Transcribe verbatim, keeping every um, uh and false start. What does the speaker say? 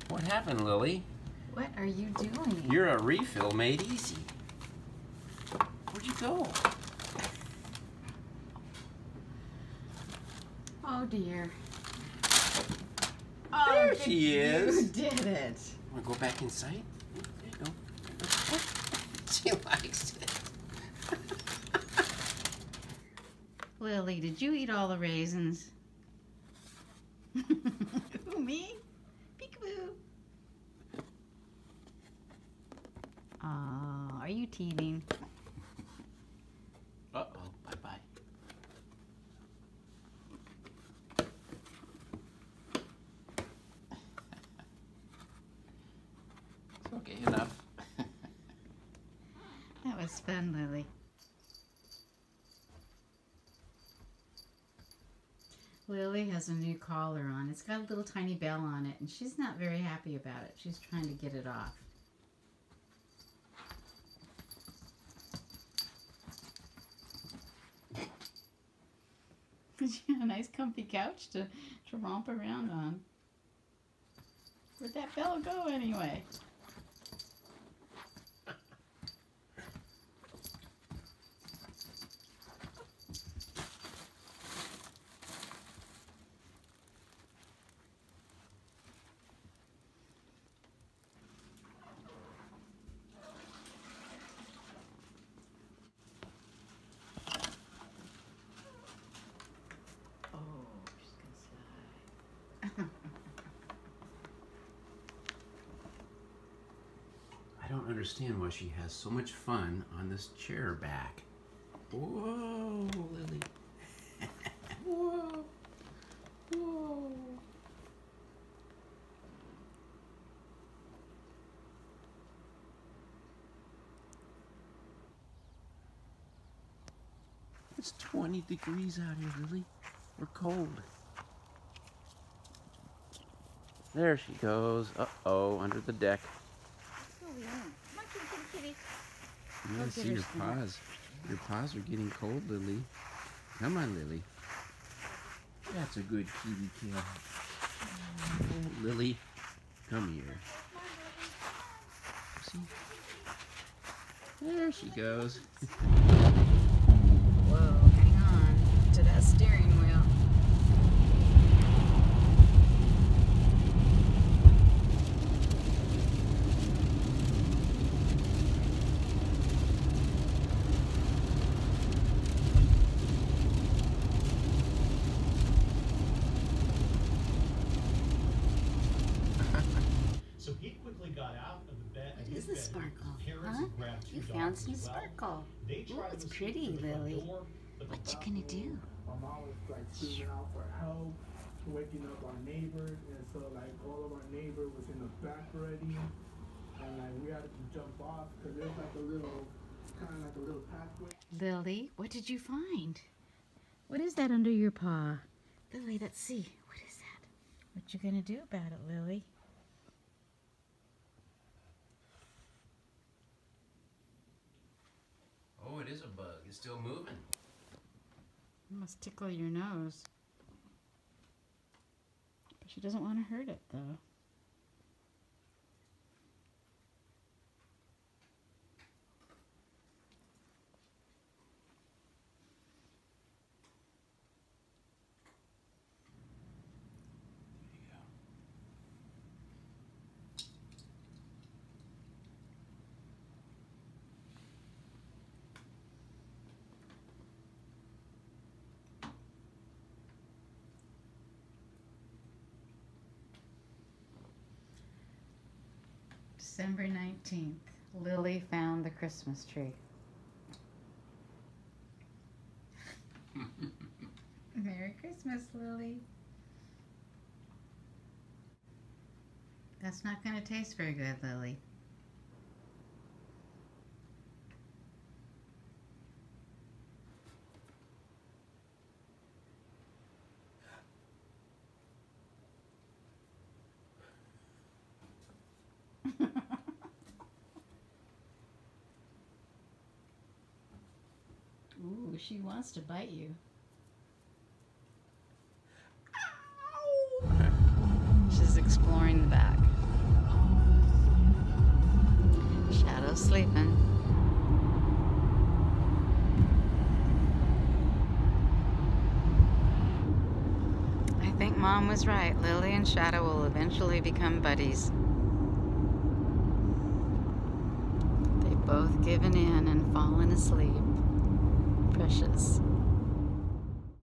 What happened, Lily? What are you doing? You're a refill made easy. Where'd you go? Oh dear. There Oh, she is. You did it. Want to go back inside? There you go. She likes it. Lily, did you eat all the raisins? Who, me? Peekaboo. Aw, are you teething? Uh-oh, bye-bye. It's okay, enough. That was fun, Lily. Lily has a new collar on. It's got a little tiny bell on it, and she's not very happy about it. She's trying to get it off. She got a nice comfy couch to, to romp around on. Where'd that bell go anyway? I don't understand why she has so much fun on this chair back. Whoa, Lily. Whoa. Whoa. It's twenty degrees out here, Lily. We're cold. There she goes. Uh-oh, under the deck. You gotta see your paws. Your paws are getting cold, Lily. Come on, Lily. That's a good kitty cat. Oh, Lily, come here. See? There she goes. Whoa, hang on to that steering wheel. So he quickly got out of the bed. What is the sparkle? Huh? You found some sparkle. Ooh, it's pretty, Lily. What you gonna do? My mom was like screaming out for help, waking up our neighbors, and so like all of our neighbors was in the back already, and like we had to jump off because there's like a little, kind of like a little pathway. Lily, what did you find? What is that under your paw? Lily, let's see. What is that? What you gonna do about it, Lily? Oh, it is a bug. It's still moving. It must tickle your nose. But she doesn't want to hurt it, though. December nineteenth, Lily found the Christmas tree. Merry Christmas, Lily. That's not going to taste very good, Lily. Ooh, she wants to bite you. Ow! She's exploring the back. Shadow's sleeping. I think Mom was right. Lily and Shadow will eventually become buddies. They've both given in and fallen asleep. Precious.